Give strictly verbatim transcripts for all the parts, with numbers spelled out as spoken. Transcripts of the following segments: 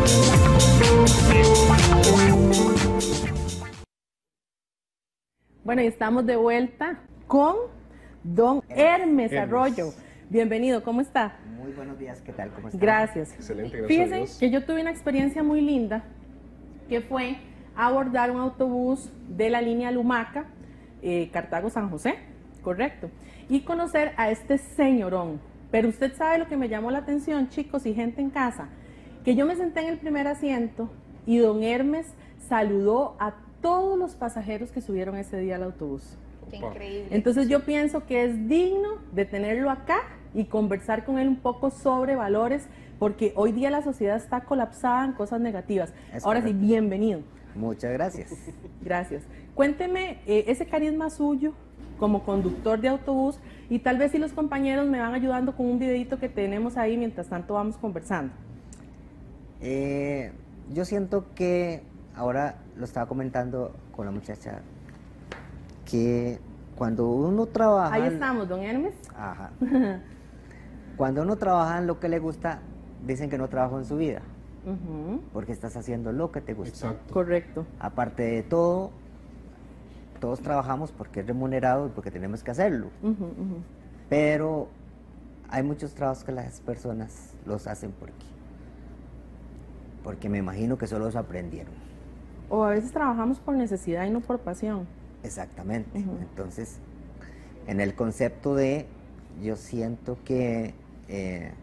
Bueno, y estamos de vuelta con don Hermes, Hermes Arroyo. Bienvenido, ¿cómo está? Muy buenos días, ¿qué tal? ¿Cómo está? Gracias. Excelente, gracias Fíjense a Dios. que yo tuve una experiencia muy linda, que fue abordar un autobús de la línea Lumaca, eh, Cartago-San José, correcto, y conocer a este señorón. Pero usted sabe lo que me llamó la atención, chicos y gente en casa, que yo me senté en el primer asiento y don Hermes saludó a todos los pasajeros que subieron ese día al autobús. Qué increíble. Entonces yo pienso que es digno de tenerlo acá y conversar con él un poco sobre valores, porque hoy día la sociedad está colapsada en cosas negativas. Es Ahora correcto. sí, bienvenido. Muchas gracias. Gracias. Cuénteme eh, ese carisma suyo como conductor de autobús, y tal vez si los compañeros me van ayudando con un videito que tenemos ahí, mientras tanto vamos conversando. Eh, yo siento que, ahora lo estaba comentando con la muchacha, que cuando uno trabaja... Ahí estamos, don Hermes. Ajá. Cuando uno trabaja en lo que le gusta, dicen que no trabajó en su vida, Uh-huh. porque estás haciendo lo que te gusta. Exacto. Correcto. Aparte de todo, todos trabajamos porque es remunerado y porque tenemos que hacerlo. Uh-huh, uh-huh. Pero hay muchos trabajos que las personas los hacen porque, porque me imagino que solo los aprendieron. O a veces trabajamos por necesidad y no por pasión. Exactamente. Uh-huh. Entonces, en el concepto de, yo siento que eh,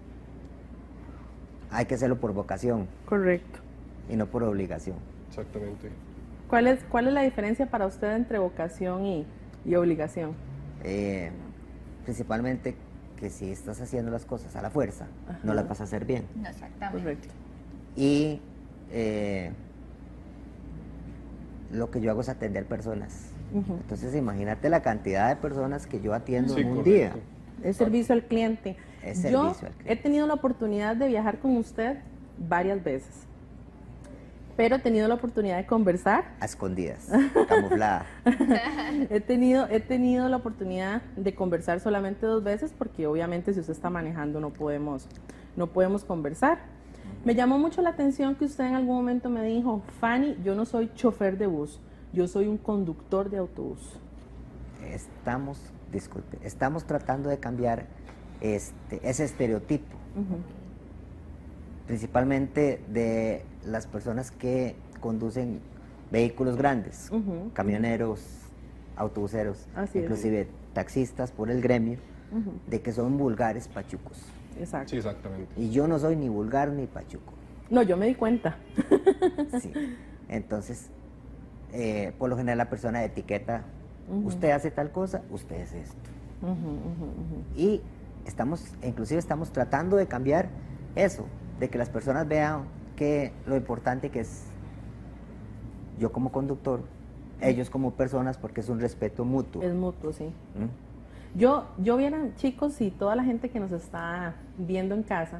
hay que hacerlo por vocación Correcto. y no por obligación. Exactamente. ¿Cuál es, cuál es la diferencia para usted entre vocación y, y obligación? Eh, principalmente que si estás haciendo las cosas a la fuerza, Ajá. no las vas a hacer bien. No, exactamente. Correcto. Y eh, lo que yo hago es atender personas. Uh-huh. Entonces imagínate la cantidad de personas que yo atiendo Sí, en un correcto. día. Es servicio al cliente. Es Yo servicio al cliente. he tenido la oportunidad de viajar con usted varias veces, pero he tenido la oportunidad de conversar. A escondidas, camuflada. he tenido, he tenido la oportunidad de conversar solamente dos veces, porque obviamente si usted está manejando no podemos, no podemos conversar. Me llamó mucho la atención que usted en algún momento me dijo: Fanny, yo no soy chofer de bus, yo soy un conductor de autobús. Estamos, disculpe, estamos tratando de cambiar este, ese estereotipo, Uh-huh. principalmente de las personas que conducen vehículos grandes, Uh-huh. camioneros, autobuseros, Así es. inclusive taxistas por el gremio, Uh-huh. de que son vulgares pachucos. Exacto. Sí, exactamente. Y yo no soy ni vulgar ni pachuco. No, yo me di cuenta. Sí. Entonces, eh, por lo general la persona etiqueta, Ujú. usted hace tal cosa, usted es esto. Uh-huh, uh-huh, uh-huh. Y estamos, inclusive estamos tratando de cambiar eso, de que las personas vean que lo importante que es yo como conductor, ellos como personas, porque es un respeto mutuo. Es mutuo, sí. ¿Mm? Yo, yo vieran, chicos, y toda la gente que nos está viendo en casa,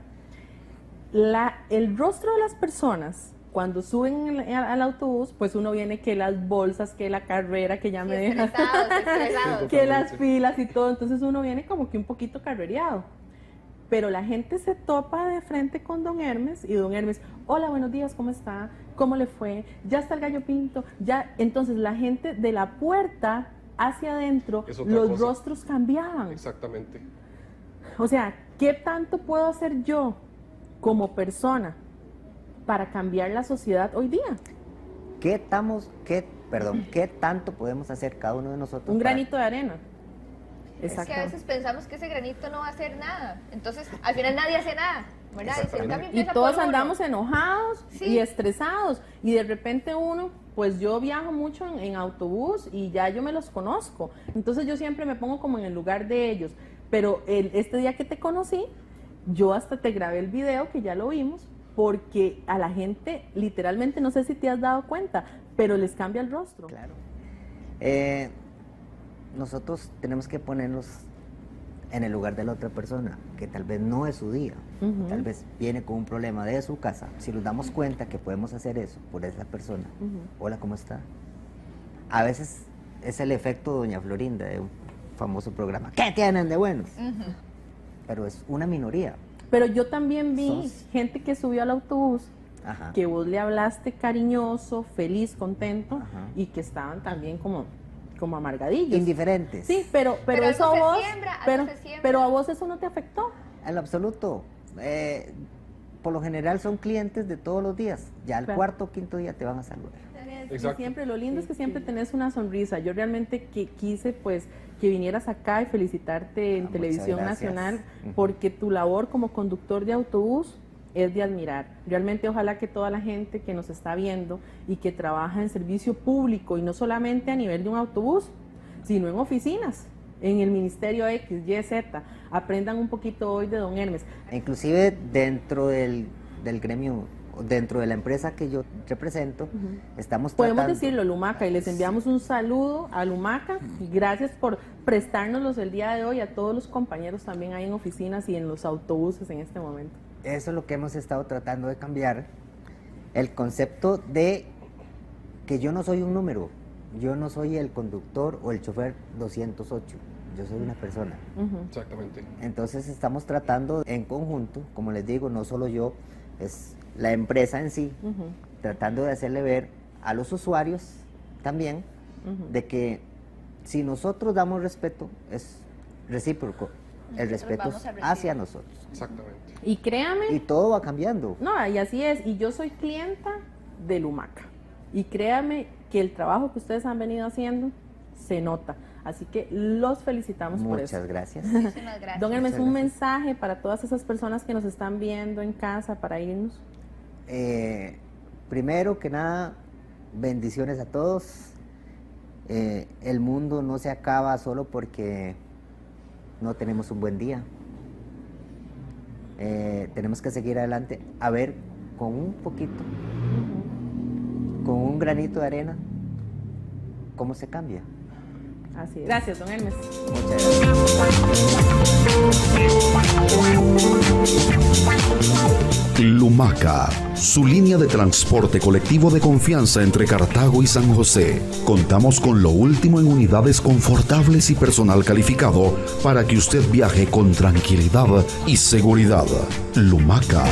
la, el rostro de las personas cuando suben al, al autobús, pues uno viene que las bolsas, que la carrera, que ya Sí, me deja, estresados, estresados. que las filas y todo, entonces uno viene como que un poquito carrereado. Pero la gente se topa de frente con don Hermes y don Hermes: hola, buenos días, ¿cómo está? ¿Cómo le fue? Ya está el gallo pinto. Ya, entonces la gente de la puerta hacia adentro, Es otra los cosa. rostros cambiaban. Exactamente. O sea, ¿qué tanto puedo hacer yo como persona para cambiar la sociedad hoy día? ¿Qué, estamos, qué, perdón, ¿Qué tanto podemos hacer cada uno de nosotros? Un para- granito de arena. Es que a veces pensamos que ese granito no va a hacer nada. Entonces, al final nadie hace nada. ¿Verdad? Dice, el cambio Y empieza todos por uno. andamos enojados Sí. y estresados. Y de repente uno, pues yo viajo mucho en, en autobús y ya yo me los conozco. Entonces yo siempre me pongo como en el lugar de ellos. Pero el, este día que te conocí, yo hasta te grabé el video, que ya lo vimos, porque a la gente, literalmente, no sé si te has dado cuenta, pero les cambia el rostro. Claro. Eh, nosotros tenemos que ponernos en el lugar de la otra persona, que tal vez no es su día, Ujú. tal vez viene con un problema de su casa. Si nos damos cuenta que podemos hacer eso por esa persona, Ujú. hola, ¿cómo está? A veces es el efecto Doña Florinda de un famoso programa, ¿qué tienen de buenos? Ujú. Pero es una minoría. Pero yo también vi Sos- gente que subió al autobús Ajá. Que vos le hablaste cariñoso, feliz, contento, Ajá. y que estaban también como, como amargadillos. Indiferentes. Sí, pero, pero, pero eso a vos, siembra, pero, pero a vos eso no te afectó. En lo absoluto. Eh, por lo general son clientes de todos los días. Ya al claro. cuarto o quinto día te van a saludar. Y siempre, lo lindo es que siempre tenés una sonrisa. Yo realmente que quise pues que vinieras acá y felicitarte en ah, Televisión Nacional, porque tu labor como conductor de autobús es de admirar. Realmente ojalá que toda la gente que nos está viendo y que trabaja en servicio público, y no solamente a nivel de un autobús, sino en oficinas, en el Ministerio X, Y, Z, aprendan un poquito hoy de don Hermes. Inclusive dentro del, del gremio, dentro de la empresa que yo represento, uh-huh. estamos Podemos tratando... decirlo, Lumaca, y les enviamos un saludo a Lumaca, y gracias por prestárnoslos el día de hoy, a todos los compañeros también ahí en oficinas y en los autobuses en este momento. Eso es lo que hemos estado tratando de cambiar, el concepto de que yo no soy un número, yo no soy el conductor o el chofer doscientos ocho, yo soy una persona. Uh-huh. Exactamente. Entonces estamos tratando en conjunto, como les digo, no solo yo, es la empresa en sí, uh-huh. tratando de hacerle ver a los usuarios también, uh-huh. de que si nosotros damos respeto, es recíproco, el respeto hacia nosotros. Exactamente. Y créame... Y todo va cambiando. No, y así es, y yo soy clienta de Lumaca, y créame que el trabajo que ustedes han venido haciendo se nota. Así que los felicitamos Muchas por eso. Muchas gracias. Muchísimas gracias. Don Hermes, Muchas un gracias. mensaje para todas esas personas que nos están viendo en casa para irnos. Eh, primero que nada, bendiciones a todos. Eh, el mundo no se acaba solo porque no tenemos un buen día. Eh, tenemos que seguir adelante, a ver, con un poquito, uh-huh. con un granito de arena, cómo se cambia. Así es. Gracias, don Hermes. Muchas gracias. Lumaca, su línea de transporte colectivo de confianza entre Cartago y San José. Contamos con lo último en unidades confortables y personal calificado para que usted viaje con tranquilidad y seguridad. Lumaca.